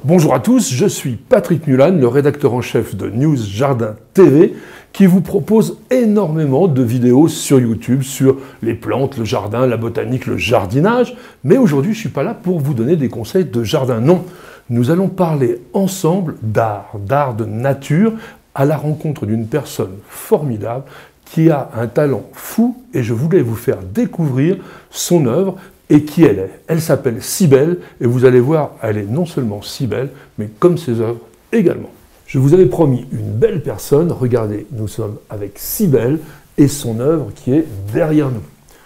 Bonjour à tous, je suis Patrick Mulan, le rédacteur en chef de News Jardin TV, qui vous propose énormément de vidéos sur YouTube sur les plantes, le jardin, la botanique, le jardinage. Mais aujourd'hui, je ne suis pas là pour vous donner des conseils de jardin, non. Nous allons parler ensemble d'art de nature, à la rencontre d'une personne formidable qui a un talent fou, et je voulais vous faire découvrir son œuvre et qui elle est. Elle s'appelle Cybèle, et vous allez voir, elle est non seulement si belle, mais comme ses œuvres également. Je vous avais promis une belle personne. Regardez, nous sommes avec Cybèle et son œuvre qui est derrière nous.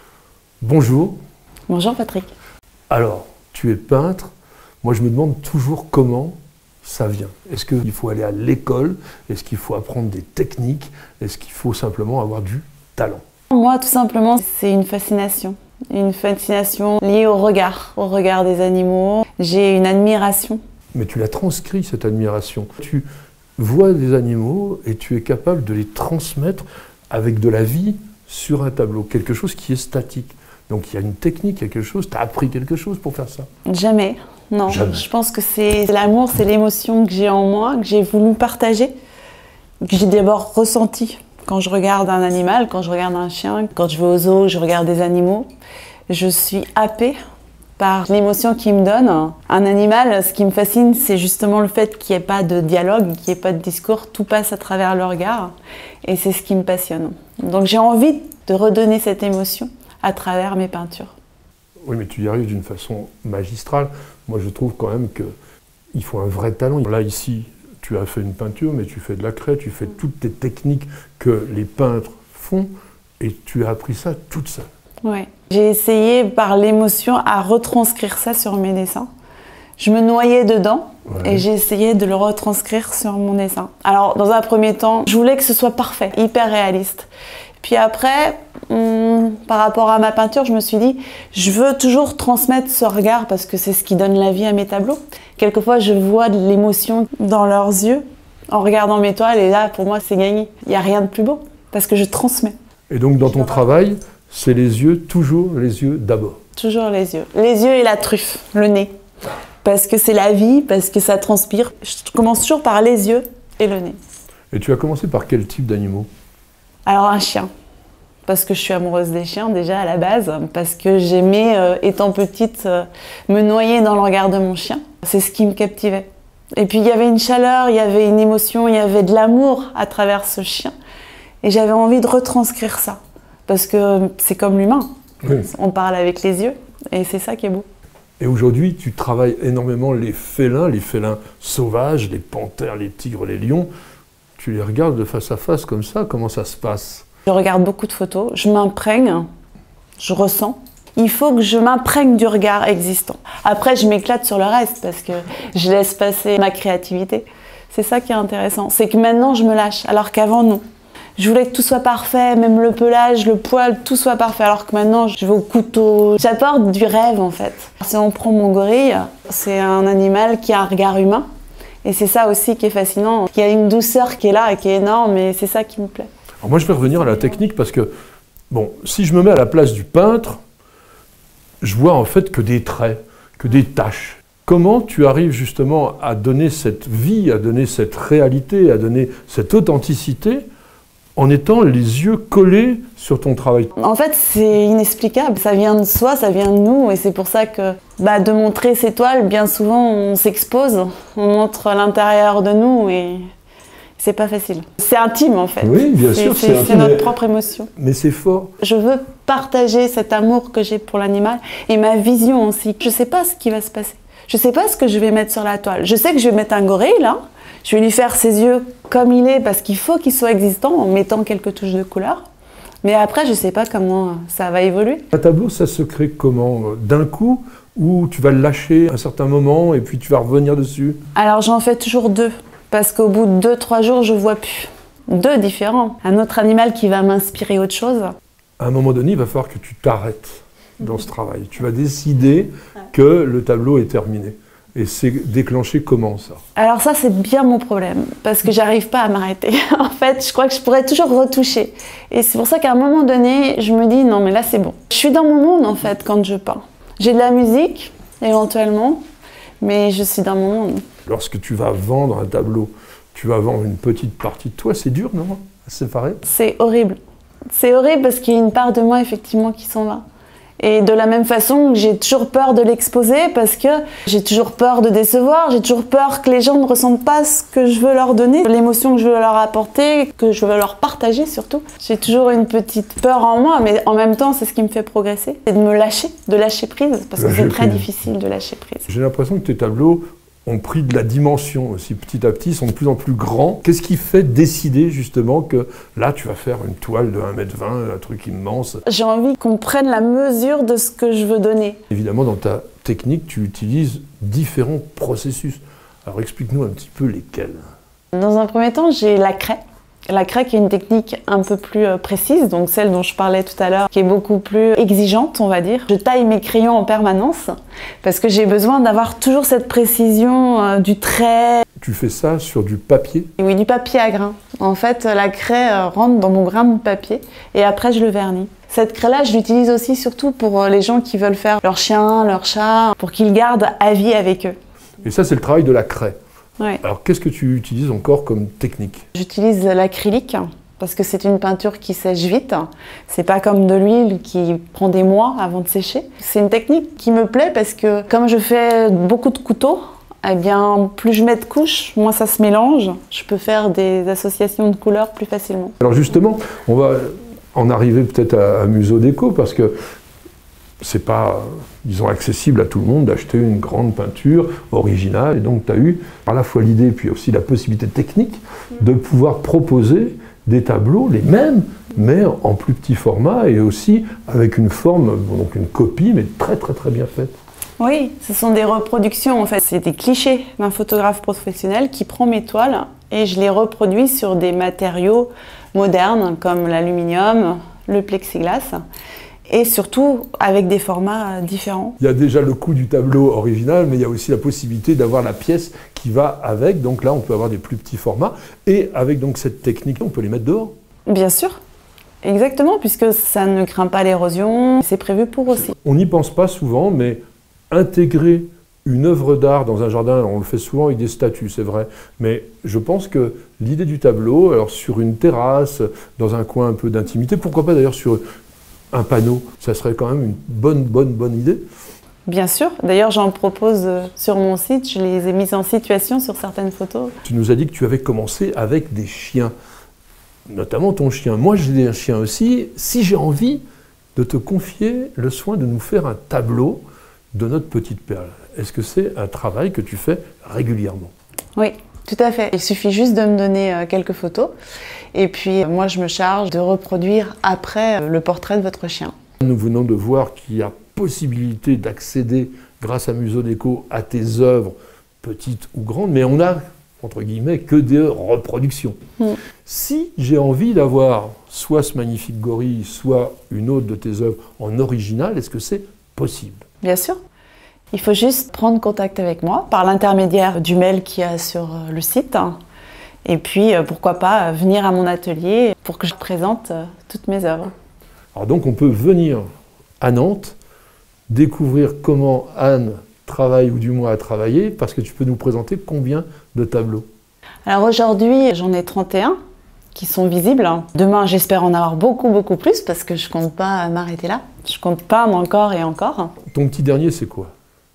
Bonjour. Bonjour Patrick. Alors, tu es peintre. Moi, je me demande toujours comment ça vient. Est-ce qu'il faut aller à l'école? Est-ce qu'il faut apprendre des techniques? Est-ce qu'il faut simplement avoir du talent? Moi, tout simplement, c'est une fascination. Une fascination liée au regard des animaux. J'ai une admiration. Mais tu l'as transcrit, cette admiration. Tu vois des animaux et tu es capable de les transmettre avec de la vie sur un tableau. Quelque chose qui est statique. Donc il y a une technique, il y a quelque chose. Tu as appris quelque chose pour faire ça? Jamais. Non. Jamais. Je pense que c'est l'amour, c'est l'émotion que j'ai en moi, que j'ai voulu partager, que j'ai d'abord ressenti. Quand je regarde un animal, quand je regarde un chien, quand je vais au zoo, je regarde des animaux, je suis happée par l'émotion qu'il me donne. Un animal, ce qui me fascine, c'est justement le fait qu'il n'y ait pas de dialogue, qu'il n'y ait pas de discours, tout passe à travers le regard, et c'est ce qui me passionne. Donc j'ai envie de redonner cette émotion à travers mes peintures. Oui, mais tu y arrives d'une façon magistrale. Moi, je trouve quand même qu'il faut un vrai talent. Là, ici, tu as fait une peinture, mais tu fais de la craie, tu fais toutes tes techniques que les peintres font, et tu as appris ça toute seule. Ouais. J'ai essayé par l'émotion à retranscrire ça sur mes dessins. Je me noyais dedans et j'ai essayé de le retranscrire sur mon dessin. Alors, dans un premier temps, je voulais que ce soit parfait, hyper réaliste. Puis après, par rapport à ma peinture, je me suis dit, je veux toujours transmettre ce regard parce que c'est ce qui donne la vie à mes tableaux. Quelquefois, je vois de l'émotion dans leurs yeux en regardant mes toiles, et là, pour moi, c'est gagné. Il n'y a rien de plus beau parce que je transmets. Et donc, dans ton travail, c'est les yeux, toujours les yeux d'abord? Toujours les yeux. Les yeux et la truffe, le nez. Parce que c'est la vie, parce que ça transpire. Je commence toujours par les yeux et le nez. Et tu as commencé par quel type d'animaux? Alors un chien, parce que je suis amoureuse des chiens déjà à la base, parce que j'aimais, étant petite, me noyer dans le regard de mon chien. C'est ce qui me captivait. Et puis il y avait une chaleur, il y avait une émotion, il y avait de l'amour à travers ce chien. Et j'avais envie de retranscrire ça, parce que c'est comme l'humain. Oui. On parle avec les yeux, et c'est ça qui est beau. Et aujourd'hui, tu travailles énormément les félins sauvages, les panthères, les tigres, les lions. Tu les regardes de face à face comme ça, comment ça se passe? Je regarde beaucoup de photos, je m'imprègne, je ressens. Il faut que je m'imprègne du regard existant. Après, je m'éclate sur le reste parce que je laisse passer ma créativité. C'est ça qui est intéressant, c'est que maintenant je me lâche, alors qu'avant non. Je voulais que tout soit parfait, même le pelage, le poil, tout soit parfait, alors que maintenant je vais au couteau. J'apporte du rêve en fait. Si on prend mon gorille, c'est un animal qui a un regard humain. Et c'est ça aussi qui est fascinant. Il y a une douceur qui est là et qui est énorme, et c'est ça qui me plaît. Alors moi, je vais revenir à la technique parce que, bon, si je me mets à la place du peintre, je vois en fait que des traits, que des taches. Comment tu arrives justement à donner cette vie, à donner cette réalité, à donner cette authenticité en étant les yeux collés sur ton travail? En fait, c'est inexplicable. Ça vient de soi, ça vient de nous, et c'est pour ça que de montrer ces toiles, bien souvent, on s'expose, on montre l'intérieur de nous, et c'est pas facile. C'est intime, en fait. Oui, bien sûr, c'est intime. C'est notre propre émotion. Mais c'est fort. Je veux partager cet amour que j'ai pour l'animal, et ma vision aussi. Je sais pas ce qui va se passer. Je sais pas ce que je vais mettre sur la toile. Je sais que je vais mettre un gorille, là. Je vais lui faire ses yeux comme il est, parce qu'il faut qu'il soit existant en mettant quelques touches de couleur. Mais après, je ne sais pas comment ça va évoluer. Un tableau, ça se crée comment? D'un coup, ou tu vas le lâcher à un certain moment et puis tu vas revenir dessus? Alors j'en fais toujours deux, parce qu'au bout de 2-3 jours, je ne vois plus. Deux différents. Un autre animal qui va m'inspirer autre chose. À un moment donné, il va falloir que tu t'arrêtes dans ce travail. Tu vas décider que le tableau est terminé. Et c'est déclenché comment, ça? Alors ça, c'est bien mon problème, parce que j'arrive pas à m'arrêter. En fait, je crois que je pourrais toujours retoucher. Et c'est pour ça qu'à un moment donné, je me dis, non mais là c'est bon. Je suis dans mon monde, en fait, quand je peins. J'ai de la musique, éventuellement, mais je suis dans mon monde. Lorsque tu vas vendre un tableau, tu vas vendre une petite partie de toi, c'est dur, non? À séparer? C'est horrible. C'est horrible parce qu'il y a une part de moi, effectivement, qui s'en va. Et de la même façon, j'ai toujours peur de l'exposer parce que j'ai toujours peur de décevoir, j'ai toujours peur que les gens ne ressentent pas ce que je veux leur donner, l'émotion que je veux leur apporter, que je veux leur partager surtout. J'ai toujours une petite peur en moi, mais en même temps, c'est ce qui me fait progresser. C'est de lâcher prise, parce que c'est très difficile de lâcher prise. J'ai l'impression que tes tableaux ont pris de la dimension aussi petit à petit, sont de plus en plus grands. Qu'est-ce qui fait décider justement que là tu vas faire une toile de 1,20 m, un truc immense? J'ai envie qu'on prenne la mesure de ce que je veux donner. Évidemment, dans ta technique, tu utilises différents processus. Alors explique-nous un petit peu lesquels. Dans un premier temps, j'ai la craie. La craie qui est une technique un peu plus précise, donc celle dont je parlais tout à l'heure, qui est beaucoup plus exigeante, on va dire. Je taille mes crayons en permanence parce que j'ai besoin d'avoir toujours cette précision du trait. Tu fais ça sur du papier? Oui, du papier à grains. En fait, la craie rentre dans mon grain de papier et après je le vernis. Cette craie-là, je l'utilise aussi surtout pour les gens qui veulent faire leur chien, leur chat, pour qu'ils gardent à vie avec eux. Et ça, c'est le travail de la craie. Ouais. Alors, qu'est-ce que tu utilises encore comme technique? J'utilise l'acrylique parce que c'est une peinture qui sèche vite. C'est pas comme de l'huile qui prend des mois avant de sécher. C'est une technique qui me plaît parce que comme je fais beaucoup de couteaux, eh bien, plus je mets de couches, moins ça se mélange. Je peux faire des associations de couleurs plus facilement. Alors justement, on va en arriver peut-être à Museau Déco parce que c'est pas, disons, accessible à tout le monde d'acheter une grande peinture originale. Et donc, tu as eu à la fois l'idée, puis aussi la possibilité technique de pouvoir proposer des tableaux, les mêmes, mais en plus petit format et aussi avec une forme, donc une copie, mais très très très bien faite. Oui, ce sont des reproductions, en fait. C'est des clichés d'un photographe professionnel qui prend mes toiles et je les reproduis sur des matériaux modernes comme l'aluminium, le plexiglas. Et surtout avec des formats différents. Il y a déjà le coût du tableau original, mais il y a aussi la possibilité d'avoir la pièce qui va avec. Donc là, on peut avoir des plus petits formats. Et avec donc cette technique, on peut les mettre dehors. Bien sûr, exactement, puisque ça ne craint pas l'érosion. C'est prévu pour aussi. On n'y pense pas souvent, mais intégrer une œuvre d'art dans un jardin, on le fait souvent avec des statues, c'est vrai. Mais je pense que l'idée du tableau, alors sur une terrasse, dans un coin un peu d'intimité, pourquoi pas d'ailleurs sur un panneau, ça serait quand même une bonne idée. Bien sûr. D'ailleurs, j'en propose sur mon site. Je les ai mises en situation sur certaines photos. Tu nous as dit que tu avais commencé avec des chiens, notamment ton chien. Moi, j'ai un chien aussi. Si j'ai envie de te confier le soin de nous faire un tableau de notre petite perle, est-ce que c'est un travail que tu fais régulièrement? Oui. Tout à fait. Il suffit juste de me donner quelques photos et puis moi je me charge de reproduire après le portrait de votre chien. Nous venons de voir qu'il y a possibilité d'accéder grâce à Museau Déco à tes œuvres petites ou grandes, mais on a entre guillemets que des reproductions. Si j'ai envie d'avoir soit ce magnifique gorille, soit une autre de tes œuvres en original, est-ce que c'est possible? Bien sûr. Il faut juste prendre contact avec moi par l'intermédiaire du mail qu'il y a sur le site. Et puis, pourquoi pas, venir à mon atelier pour que je présente toutes mes œuvres. Alors donc, on peut venir à Nantes, découvrir comment Anne travaille, ou du moins a travaillé, parce que tu peux nous présenter combien de tableaux? Alors aujourd'hui, j'en ai 31 qui sont visibles. Demain, j'espère en avoir beaucoup plus, parce que je compte pas m'arrêter là. Je compte peindre encore et encore. Ton petit dernier, c'est quoi?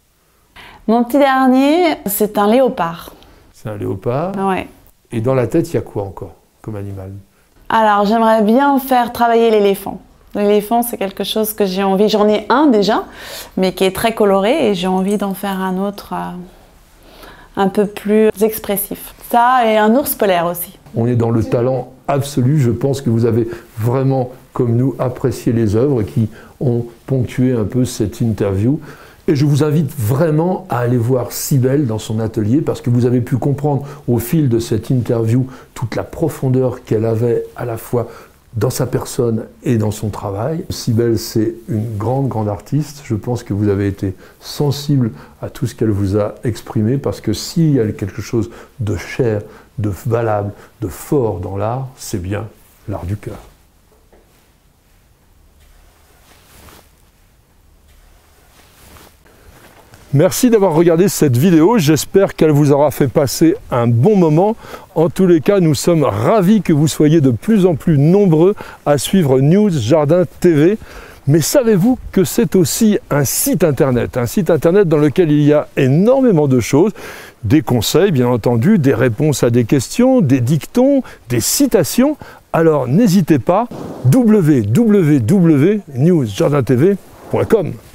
Mon petit dernier, c'est un léopard. C'est un léopard. Ouais. Et dans la tête, il y a quoi encore comme animal? Alors, j'aimerais bien faire travailler l'éléphant. L'éléphant, c'est quelque chose que j'ai envie. J'en ai un déjà, mais qui est très coloré et j'ai envie d'en faire un autre un peu plus expressif. Ça et un ours polaire aussi. On est dans le talent absolu. Je pense que vous avez vraiment, comme nous, apprécié les œuvres qui ont ponctué un peu cette interview. Et je vous invite vraiment à aller voir Cybèle dans son atelier parce que vous avez pu comprendre au fil de cette interview toute la profondeur qu'elle avait à la fois dans sa personne et dans son travail. Cybèle, c'est une grande artiste. Je pense que vous avez été sensible à tout ce qu'elle vous a exprimé parce que s'il y a quelque chose de cher, de valable, de fort dans l'art, c'est bien l'art du cœur. Merci d'avoir regardé cette vidéo, j'espère qu'elle vous aura fait passer un bon moment. En tous les cas, nous sommes ravis que vous soyez de plus en plus nombreux à suivre News Jardin TV. Mais savez-vous que c'est aussi un site internet dans lequel il y a énormément de choses, des conseils bien entendu, des réponses à des questions, des dictons, des citations. Alors n'hésitez pas, www.newsjardintv.com.